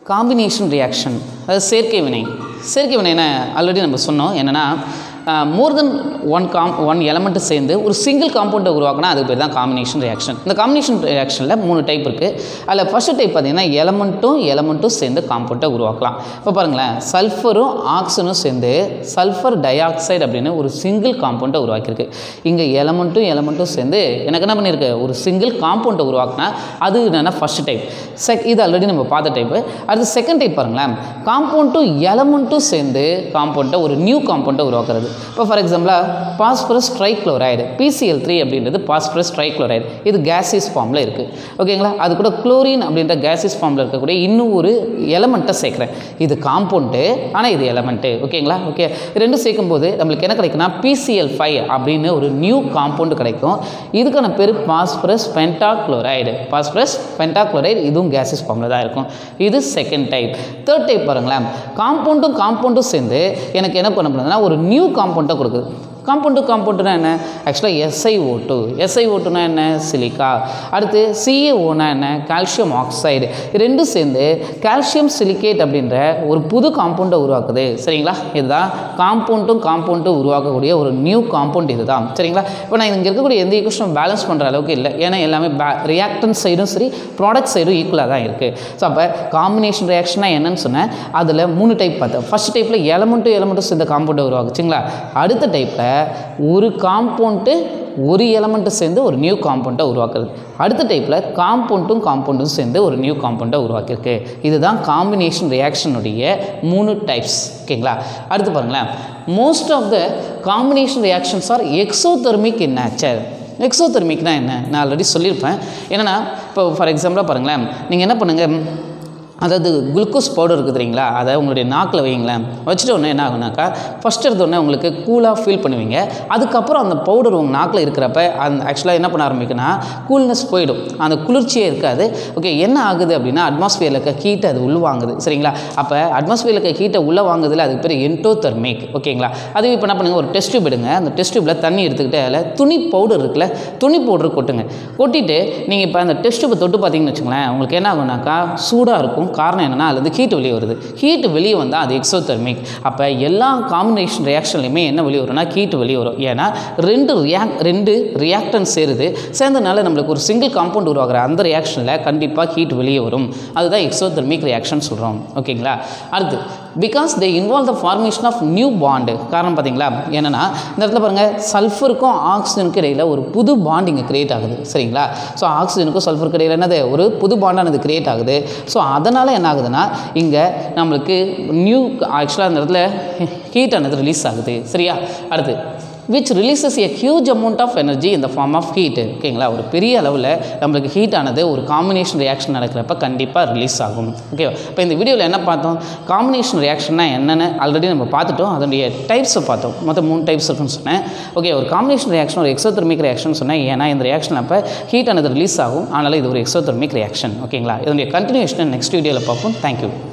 Combination reaction, அது சேர்க்கை வினை. சேர்க்கை வினைனா ஆல்ரெடி நம்ம சொன்னோம் என்னென்னா மோர் தென் ஒன் எலமெண்ட்டு சேர்ந்து ஒரு சிங்கிள் காம்பவுண்டை உருவாக்கினா அதுக்கு பேர் தான் காம்பினேஷன் ரியாக்ஷன். இந்த காம்பினேஷன் ரியாக்ஷனில் 3 டைப் இருக்குது. அதில் ஃபஸ்ட்டு டைப் பார்த்திங்கன்னா எலமெண்ட்டும் சேர்ந்து காம்பவுண்டை உருவாக்கலாம். இப்போ பாருங்களேன், சல்ஃபரும் ஆக்சிஜனும் சேர்ந்து சல்ஃபர் டை ஆக்சைடு அப்படின்னு ஒரு சிங்கிள் காம்பவுண்டை உருவாக்கியிருக்கு. இங்கே எலமெண்ட்டும் சேர்ந்து எனக்கு என்ன பண்ணியிருக்கு, ஒரு சிங்கிள் காம்பவுண்டை உருவாக்கினா அது என்னென்னா ஃபஸ்ட்டு டைப். இது ஆல்ரெடி நம்ம பார்த்த டைப்பு. அடுத்து செகண்ட் டைப் பாருங்களேன், காம்பவுண்டும் எலமெண்ட்டும் சேர்ந்து காம்பவுண்டை ஒரு நியூ காம்பவுண்டை உருவாக்குறது. இப்போ ஃபார் எக்ஸாம்பிளாக பாஸ்பரஸ் ட்ரைக்ளோரைடு PCl3 அப்படின்றது பாஸ்பரஸ் ட்ரைக்ளோரைடு, இது கேசியஸ் ஃபார்மில் இருக்குது. ஓகேங்களா, அது கூட குளோரின் அப்படின்ற கேசியஸ் ஃபார்மில் இருக்கக்கூடிய இன்னும் ஒரு எலமெண்ட்டை சேர்க்குறேன். இது காம்பவுண்டு, ஆனால் இது எலமெண்ட்டு. ஓகேங்களா, ஓகே, ரெண்டும் சேர்க்கும்போது நம்மளுக்கு என்ன கிடைக்குன்னா PCl5 அப்படின்னு ஒரு நியூ காம்பவுண்டு கிடைக்கும். இதுக்கான பேர் பாஸ்பரஸ் பென்டாக்ளோரைடு. இதுவும் கேசியஸ் ஃபார்மில் தான் இருக்கும். இது செகண்ட் டைப். தேர்ட் டைப் பாருங்களேன், காம்பவுண்டும் சேர்ந்து எனக்கு என்ன பண்ண போகுதுன்னா ஒரு நியூ காம்பவுண்டை கொடுக்குது. காம்பவுண்டுனா என்ன, ஆக்சுவலாக SiO2னா என்ன, சிலிக்கா. அடுத்து CaOனா என்ன, கால்சியம் ஆக்சைடு. ரெண்டும் சேர்ந்து கால்சியம் சிலிக்கேட் அப்படின்ற ஒரு புது காம்பவுண்டை உருவாக்குது. சரிங்களா, இதுதான் காம்பவுண்டும் உருவாக்கக்கூடிய ஒரு நியூ காம்பவுண்ட் இதுதான். சரிங்களா, இப்போ நான் இங்கே இருக்கக்கூடிய எந்த ஈக்குவேஷனும் பேலன்ஸ் பண்ணுற அளவுக்கு இல்லை, ஏன்னா எல்லாமே ரியாக்டன்ட் சைடும் சரி ப்ராடக்ட் சைடும் ஈக்குவலாக தான் இருக்குது. ஸோ அப்போ காம்பினேஷன் ரியாக்ஷனாக என்னன்னு சொன்னேன், அதில் 3 டைப் பார்த்தேன். ஃபஸ்ட் டைப்பில் எலமெண்ட்டும் சேர்ந்த காம்பவுண்டை உருவாக்குச்சுங்களா. அடுத்த டைப்பில் ஒரு காம்பவுண்டு ஒரு எலமெண்ட்டு சேர்ந்து ஒரு நியூ காம்பவுண்டை உருவாக்குறது. அடுத்த டைப்பில் காம்பவுண்டும் சேர்ந்து ஒரு நியூ காம்பவுண்டை உருவாக்கியிருக்கு. இதுதான் காம்பினேஷன் ரியாக்ஷனுடைய 3 டைப்ஸ். ஓகேங்களா, அடுத்து பாருங்களேன், most of the combination reactions are exothermic in nature. எக்ஸோதெர்மிக்னா என்ன, நான் ஆல்ரெடி சொல்லியிருப்பேன். என்னென்னா இப்போ ஃபார் எக்ஸாம்பிளாக பாருங்களேன், நீங்கள் என்ன பண்ணுங்கள், அதாவது குளுக்கோஸ் பவுடர் இருக்குது தெரியுங்களா, அதை உங்களுடைய நாக்கில் வைங்களேன். வச்சுட்டு ஒன்று என்ன ஆகுனாக்கா, ஃபஸ்ட் எடுத்தோடனே உங்களுக்கு கூலாக ஃபீல் பண்ணுவீங்க. அதுக்கப்புறம் அந்த பவுடர் உங்கள் நாக்கில் இருக்கிறப்ப அந்த ஆக்சுவலாக என்ன பண்ண ஆரம்பிக்குன்னா கூல்னஸ் போயிடும், அந்த குளிர்ச்சியே இருக்காது. ஓகே, என்ன ஆகுது அப்படின்னா அட்மாஸ்பியரில் இருக்க ஹீட்டை அது உள்வாங்குது. சரிங்களா, அப்போ அட்மாஸ்பியரில் இருக்க ஹீட்டை உள்ளே வாங்குதில்ல, அதுக்கு பேர் எண்டோதெர்மிக். ஓகேங்களா, அது இப்போ என்ன பண்ணுங்கள், ஒரு டெஸ்ட் டியூப் எடுங்க. அந்த டெஸ்ட் டியூப்பில் தண்ணி எடுத்துக்கிட்டு அதில் துணி பவுடர் இருக்குல்ல, துணி பவுடர் கொட்டிட்டு நீங்கள் இப்போ அந்த டெஸ்ட் டியூப்பை தொட்டு பார்த்தீங்கன்னு வச்சுங்களேன், உங்களுக்கு என்ன ஆகுனாக்கா சூடாக இருக்கும். காரணம் என்னென்னா அதுலேருந்து ஹீட் வெளியே வருது. ஹீட் வெளியே வந்தால் அது எக்ஸோதெர்மிக். அப்போ எல்லா காம்பினேஷன் ரியாக்ஷன்லையுமே என்ன வெளியே வரும்னா ஹீட் வெளியே வரும். ஏன்னா ரெண்டு ரியாக்டன்ட் சேர்ந்தனால நம்மளுக்கு ஒரு சிங்கிள் காம்பவுண்ட் உருவாகிற அந்த ரியாக்ஷனில் கண்டிப்பாக ஹீட் வெளியே வரும். அதுதான் எக்ஸோதெர்மிக் ரியாக்ஷன் சொல்கிறோம். ஓகேங்களா, அடுத்து because they involve the formation of new bond. காரணம் பார்த்தீங்களா, என்னென்னா இந்த இடத்துல பாருங்கள், சல்ஃபருக்கும் ஆக்சிஜனுக்கும் இடையில் ஒரு புது பாண்ட் இங்கே கிரியேட் ஆகுது. சரிங்களா, ஸோ ஆக்சிஜனுக்கும் சல்ஃபருக்கு இடையில் என்னது ஒரு புது பாண்டானது கிரியேட் ஆகுது. ஸோ அதனால் என்ன ஆகுதுன்னா இங்கே நம்மளுக்கு நியூ ஆக்சுவலாக அந்த இடத்துல ஹீட் ஆனது ரிலீஸ் ஆகுது. சரியா, அடுத்து which releases a huge amount of energy in the form of heat. ஓகேங்களா, ஒரு பெரிய அளவில் நம்மளுக்கு ஹீட் ஆனது ஒரு காம்பினேஷன் ரியாக்ஷன் நடக்கிறப்ப கண்டிப்பாக ரிலீஸ் ஆகும். ஓகேவா, இப்போ இந்த வீடியோவில் என்ன பார்த்தோம், காம்பினேஷன் ரியாக்ஷன்னா என்னென்னு ஆல்ரெடி நம்ம பார்த்துட்டோம். அதனுடைய டைப்ஸை பார்த்தோம். மொத்தம் 3 டைப்ஸ் இருக்குன்னு சொன்னேன். ஓகே, ஒரு காம்பினேஷன் ரியாக்ஷன் ஒரு எக்ஸோதெர்மிக் ரியாக்ஷன் சொன்னேன். ஏன்னா இந்த ரியாக்ஷன் அப்போ ஹீட் ஆனது ரிலீஸ் ஆகும், அதனால் இது ஒரு எக்ஸோதெர்மிக் ரியாக்ஷன். ஓகேங்களா, இதனுடைய கண்டினியூஷன் நெக்ஸ்ட் வீடியோவில் பார்ப்போம். தேங்க்யூ.